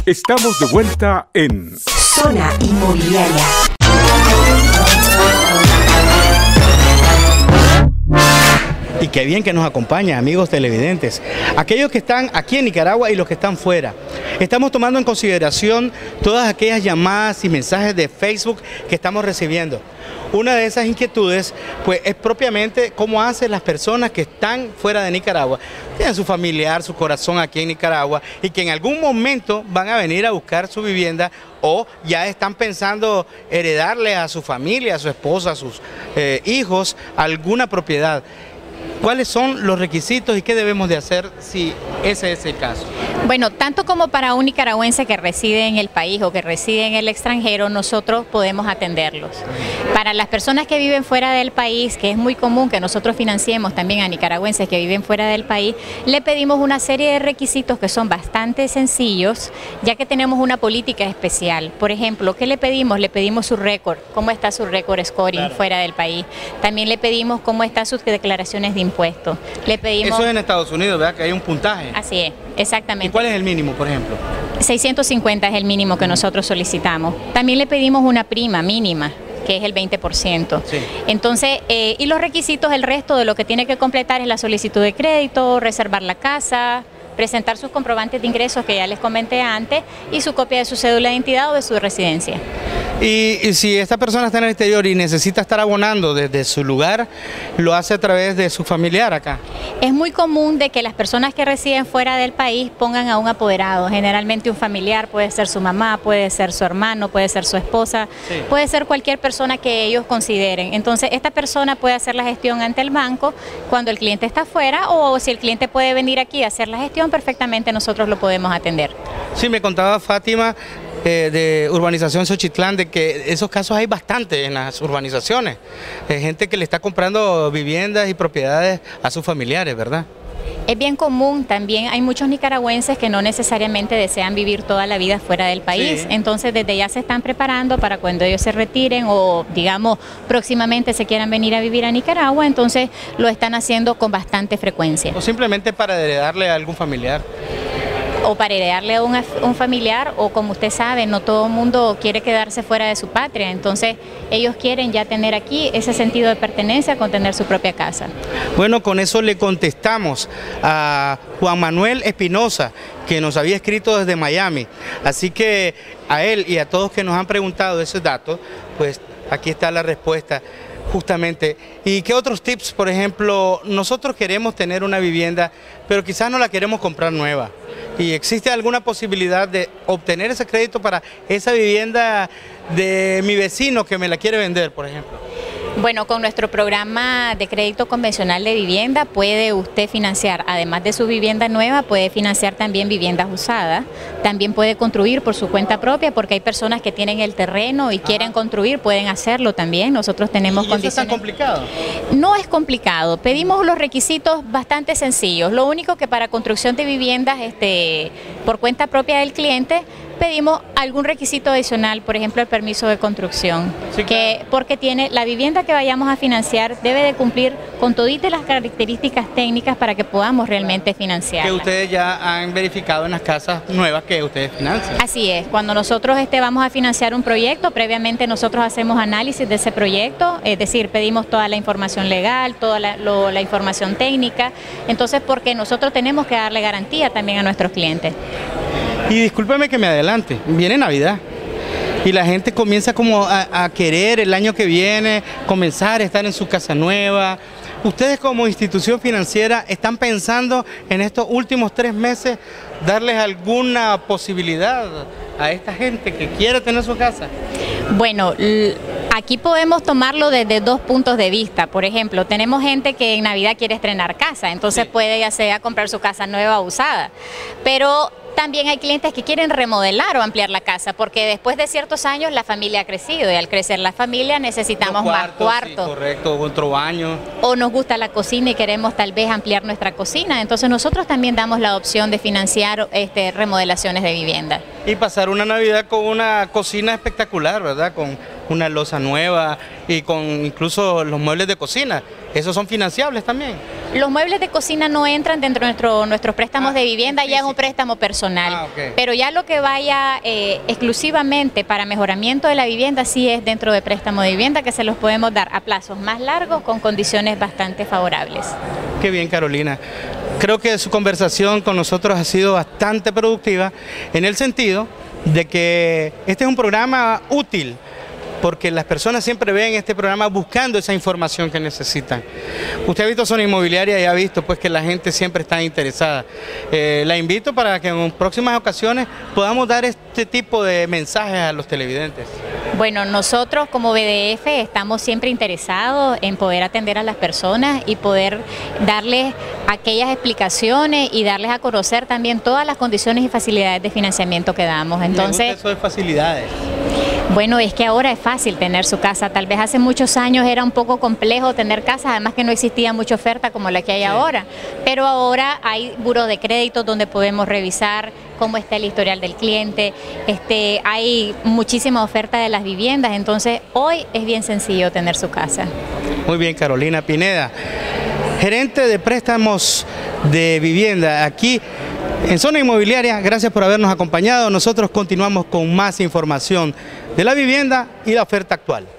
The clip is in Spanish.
Estamos de vuelta en Zona Inmobiliaria. Y qué bien que nos acompaña, amigos televidentes, aquellos que están aquí en Nicaragua y los que están fuera. Estamos tomando en consideración todas aquellas llamadas y mensajes de Facebook que estamos recibiendo. Una de esas inquietudes, pues, es propiamente cómo hacen las personas que están fuera de Nicaragua, tienen su familiar, su corazón aquí en Nicaragua y que en algún momento van a venir a buscar su vivienda o ya están pensando heredarle a su familia, a su esposa, a sus hijos, alguna propiedad. ¿Cuáles son los requisitos y qué debemos de hacer si ese es el caso? Bueno, tanto como para un nicaragüense que reside en el país o que reside en el extranjero, nosotros podemos atenderlos. Para las personas que viven fuera del país, que es muy común que nosotros financiemos también a nicaragüenses que viven fuera del país, le pedimos una serie de requisitos que son bastante sencillos, ya que tenemos una política especial. Por ejemplo, ¿qué le pedimos? Le pedimos su récord, cómo está su récord scoring fuera del país. También le pedimos cómo están sus declaraciones de impuestos. Le pedimos... Eso es en Estados Unidos, ¿verdad? Que hay un puntaje. Así es, exactamente. ¿Y cuál es el mínimo, por ejemplo? 650 es el mínimo que nosotros solicitamos. También le pedimos una prima mínima, que es el 20%. Sí. Entonces, y los requisitos, el resto de lo que tiene que completar es la solicitud de crédito, reservar la casa, presentar sus comprobantes de ingresos que ya les comenté antes y su copia de su cédula de identidad o de su residencia. Y si esta persona está en el exterior y necesita estar abonando desde su lugar, lo hace a través de su familiar acá. Es muy común de que las personas que residen fuera del país pongan a un apoderado, generalmente un familiar, puede ser su mamá, puede ser su hermano, puede ser su esposa, sí, puede ser cualquier persona que ellos consideren. Entonces esta persona puede hacer la gestión ante el banco cuando el cliente está fuera, o si el cliente puede venir aquí a hacer la gestión, perfectamente nosotros lo podemos atender. Sí, me contaba Fátima de Urbanización Xochitlán de que esos casos hay bastante en las urbanizaciones, gente que le está comprando viviendas y propiedades a sus familiares, ¿verdad? Es bien común, también hay muchos nicaragüenses que no necesariamente desean vivir toda la vida fuera del país, sí, entonces desde ya se están preparando para cuando ellos se retiren o digamos próximamente se quieran venir a vivir a Nicaragua, entonces lo están haciendo con bastante frecuencia. O simplemente para heredarle a algún familiar. O para heredarle a un familiar, o como usted sabe, no todo el mundo quiere quedarse fuera de su patria, entonces ellos quieren ya tener aquí ese sentido de pertenencia con tener su propia casa. Bueno, con eso le contestamos a Juan Manuel Espinosa, que nos había escrito desde Miami, así que a él y a todos que nos han preguntado esos datos, pues aquí está la respuesta. Justamente. ¿Y qué otros tips? Por ejemplo, nosotros queremos tener una vivienda, pero quizás no la queremos comprar nueva. ¿Y existe alguna posibilidad de obtener ese crédito para esa vivienda de mi vecino que me la quiere vender, por ejemplo? Bueno, con nuestro programa de crédito convencional de vivienda puede usted financiar, además de su vivienda nueva, puede financiar también viviendas usadas, también puede construir por su cuenta propia, porque hay personas que tienen el terreno y quieren construir, pueden hacerlo también, nosotros tenemos condiciones. ¿Eso es tan complicado? No es complicado, pedimos los requisitos bastante sencillos, lo único que para construcción de viviendas por cuenta propia del cliente, pedimos algún requisito adicional, por ejemplo el permiso de construcción, sí, claro, porque tiene la vivienda que vayamos a financiar debe de cumplir con toditas las características técnicas para que podamos realmente financiarla. Que ustedes ya han verificado en las casas nuevas que ustedes financian. Así es, cuando nosotros vamos a financiar un proyecto, previamente nosotros hacemos análisis de ese proyecto, es decir, pedimos toda la información legal, toda la información técnica, entonces porque nosotros tenemos que darle garantía también a nuestros clientes. Y discúlpeme que me adelante, viene Navidad y la gente comienza como a querer el año que viene, comenzar a estar en su casa nueva. ¿Ustedes como institución financiera están pensando en estos últimos 3 meses darles alguna posibilidad a esta gente que quiere tener su casa? Bueno, aquí podemos tomarlo desde 2 puntos de vista. Por ejemplo, tenemos gente que en Navidad quiere estrenar casa, entonces sí, puede ya sea comprar su casa nueva o usada, pero también hay clientes que quieren remodelar o ampliar la casa, porque después de ciertos años la familia ha crecido y al crecer la familia necesitamos más cuartos. Sí, correcto, otro baño. O nos gusta la cocina y queremos tal vez ampliar nuestra cocina, entonces nosotros también damos la opción de financiar remodelaciones de vivienda. Y pasar una Navidad con una cocina espectacular, ¿verdad? Con una loza nueva y con incluso los muebles de cocina. ¿Esos son financiables también? Los muebles de cocina no entran dentro de nuestros préstamos de vivienda, ya es un préstamo personal. Okay. Pero ya lo que vaya exclusivamente para mejoramiento de la vivienda sí es dentro de préstamo de vivienda, que se los podemos dar a plazos más largos con condiciones bastante favorables. Qué bien, Carolina. Creo que su conversación con nosotros ha sido bastante productiva en el sentido de que este es un programa útil, porque las personas siempre ven este programa buscando esa información que necesitan. Usted ha visto Zona Inmobiliaria y ha visto pues que la gente siempre está interesada. La invito para que en próximas ocasiones podamos dar este tipo de mensajes a los televidentes. Bueno, nosotros como BDF estamos siempre interesados en poder atender a las personas y poder darles aquellas explicaciones y darles a conocer también todas las condiciones y facilidades de financiamiento que damos. Entonces, me gusta eso de facilidades. Bueno, es que ahora es fácil tener su casa. Tal vez hace muchos años era un poco complejo tener casa, además que no existía mucha oferta como la que hay ahora. Pero ahora hay buros de crédito donde podemos revisar cómo está el historial del cliente. Hay muchísima oferta de las viviendas, entonces hoy es bien sencillo tener su casa. Muy bien, Carolina Pineda, gerente de préstamos de vivienda aquí en Zona Inmobiliaria. Gracias por habernos acompañado. Nosotros continuamos con más información de la vivienda y la oferta actual.